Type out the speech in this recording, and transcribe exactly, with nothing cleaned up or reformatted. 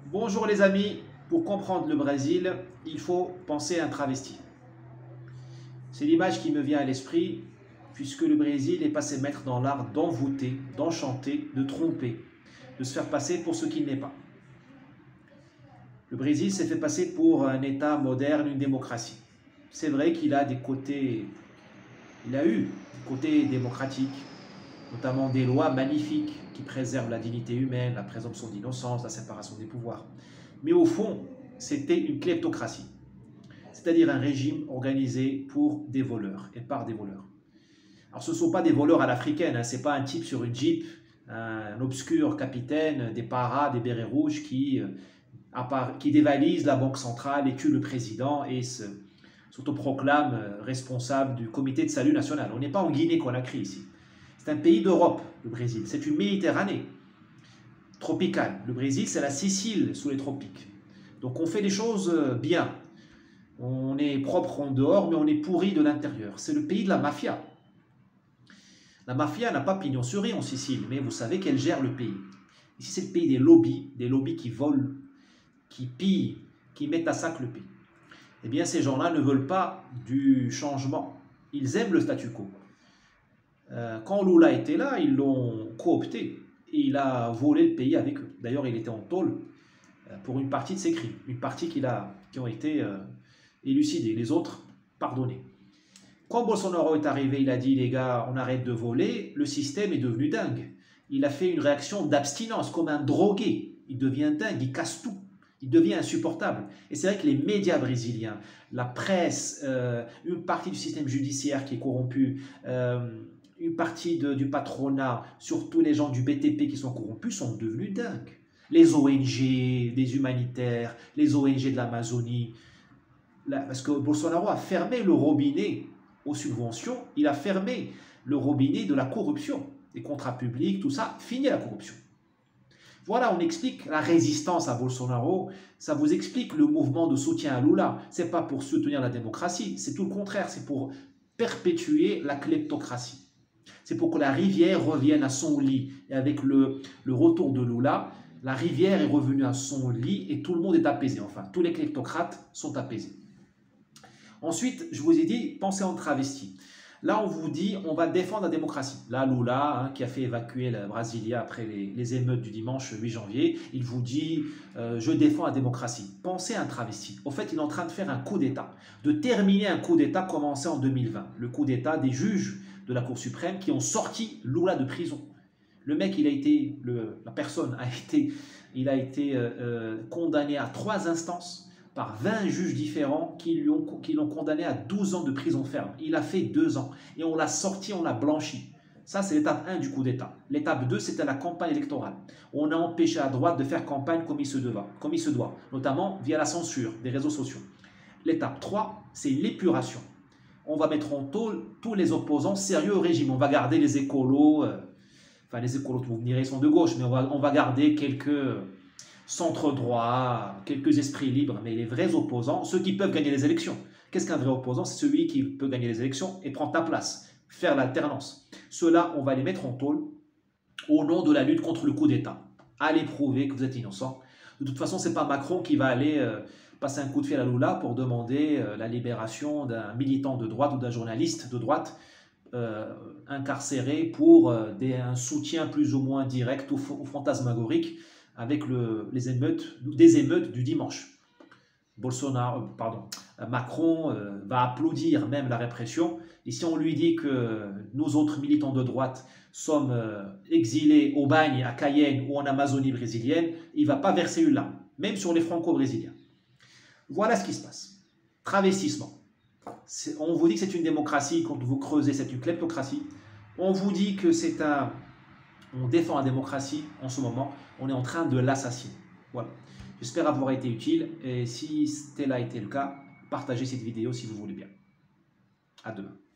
Bonjour les amis, pour comprendre le Brésil, il faut penser à un travesti. C'est l'image qui me vient à l'esprit, puisque le Brésil est passé maître dans l'art d'envoûter, d'enchanter, de tromper, de se faire passer pour ce qu'il n'est pas. Le Brésil s'est fait passer pour un État moderne, une démocratie. C'est vrai qu'il a des côtés, il a eu des côtés démocratiques, notamment des lois magnifiques qui préservent la dignité humaine, la présomption d'innocence, la séparation des pouvoirs. Mais au fond, c'était une kleptocratie, c'est-à-dire un régime organisé pour des voleurs et par des voleurs. Alors ce ne sont pas des voleurs à l'africaine, hein, ce n'est pas un type sur une jeep, un obscur capitaine, des paras, des bérets rouges qui, qui dévalisent la banque centrale et tuent le président et se s'autoproclament responsable du comité de salut national. On n'est pas en Guinée-Conakry ici. C'est un pays d'Europe, le Brésil. C'est une Méditerranée tropicale. Le Brésil, c'est la Sicile sous les tropiques. Donc on fait les choses bien. On est propre en dehors, mais on est pourri de l'intérieur. C'est le pays de la mafia. La mafia n'a pas pignon sur rue en Sicile, mais vous savez qu'elle gère le pays. Ici, c'est le pays des lobbies, des lobbies qui volent, qui pillent, qui mettent à sac le pays. Eh bien, ces gens-là ne veulent pas du changement. Ils aiment le statu quo. Euh, quand Lula était là, ils l'ont coopté et il a volé le pays avec eux. D'ailleurs, il était en tôle pour une partie de ses crimes, une partie qu'il a, qui ont été euh, élucidés, les autres pardonnés. Quand Bolsonaro est arrivé, il a dit, les gars, on arrête de voler, le système est devenu dingue. Il a fait une réaction d'abstinence, comme un drogué. Il devient dingue, il casse tout. Il devient insupportable. Et c'est vrai que les médias brésiliens, la presse, euh, une partie du système judiciaire qui est corrompu, euh, une partie de, du patronat, surtout les gens du B T P qui sont corrompus, sont devenus dingues. Les O N G, des humanitaires, les O N G de l'Amazonie. Parce que Bolsonaro a fermé le robinet aux subventions, il a fermé le robinet de la corruption, des contrats publics, tout ça, fini la corruption. Voilà, on explique la résistance à Bolsonaro, ça vous explique le mouvement de soutien à Lula. Ce n'est pas pour soutenir la démocratie, c'est tout le contraire, c'est pour perpétuer la kleptocratie. C'est pour que la rivière revienne à son lit. Et avec le, le retour de Lula, la rivière est revenue à son lit et tout le monde est apaisé. Enfin, tous les kleptocrates sont apaisés. Ensuite, je vous ai dit, pensez en travesti. Là, on vous dit, on va défendre la démocratie. Là, Lula, hein, qui a fait évacuer la Brasilia après les, les émeutes du dimanche huit janvier, il vous dit, euh, je défends la démocratie. Pensez à un travesti. Au fait, il est en train de faire un coup d'État, de terminer un coup d'État commencé en deux mille vingt. Le coup d'État des juges de la Cour suprême qui ont sorti Lula de prison. Le mec, il a été, le, la personne a été, il a été euh, euh, condamné à trois instances par vingt juges différents qui l'ont qui l'ont condamné à douze ans de prison ferme. Il a fait deux ans et on l'a sorti, on l'a blanchi. Ça, c'est l'étape un du coup d'État. L'étape deux, c'était la campagne électorale. On a empêché à droite de faire campagne comme il se doit, comme il se doit notamment via la censure des réseaux sociaux. L'étape trois, c'est l'épuration. On va mettre en tôle tous les opposants sérieux au régime. On va garder les écolos, euh, enfin les écolos, vous me direz, sont de gauche, mais on va, on va garder quelques centre-droit, quelques esprits libres, mais les vrais opposants, ceux qui peuvent gagner les élections. Qu'est-ce qu'un vrai opposant? C'est celui qui peut gagner les élections et prendre ta place, faire l'alternance. Ceux-là, on va les mettre en tôle au nom de la lutte contre le coup d'État. Allez prouver que vous êtes innocent. De toute façon, ce n'est pas Macron qui va aller euh, passer un coup de fil à Lula pour demander euh, la libération d'un militant de droite ou d'un journaliste de droite euh, incarcéré pour euh, des, un soutien plus ou moins direct ou, ou fantasmagorique avec le, les émeutes, des émeutes du dimanche. Bolsonaro, pardon, Macron euh, va applaudir même la répression. Et si on lui dit que nous autres militants de droite sommes euh, exilés au bagne, à Cayenne ou en Amazonie brésilienne, il ne va pas verser une larme, même sur les franco-brésiliens. Voilà ce qui se passe. Travestissement. On vous dit que c'est une démocratie, quand vous creusez, c'est une kleptocratie. On vous dit que c'est un... On défend la démocratie en ce moment, on est en train de l'assassiner. Voilà. J'espère avoir été utile et si tel a été le cas, partagez cette vidéo si vous voulez bien. À demain.